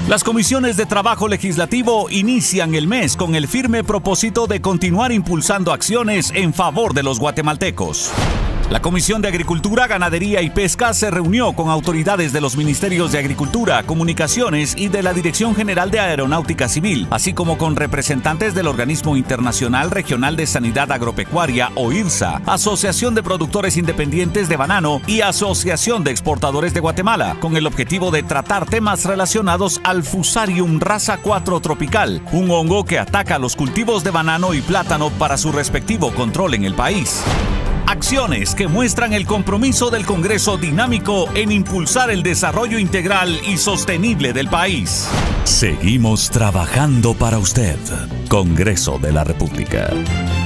Las comisiones de trabajo legislativo inician el mes con el firme propósito de continuar impulsando acciones en favor de los guatemaltecos. La Comisión de Agricultura, Ganadería y Pesca se reunió con autoridades de los Ministerios de Agricultura, Comunicaciones y de la Dirección General de Aeronáutica Civil, así como con representantes del Organismo Internacional Regional de Sanidad Agropecuaria, o IRSA, Asociación de Productores Independientes de Banano y Asociación de Exportadores de Guatemala, con el objetivo de tratar temas relacionados al Fusarium raza 4 tropical, un hongo que ataca los cultivos de banano y plátano para su respectivo control en el país. Acciones que muestran el compromiso del Congreso dinámico en impulsar el desarrollo integral y sostenible del país. Seguimos trabajando para usted. Congreso de la República.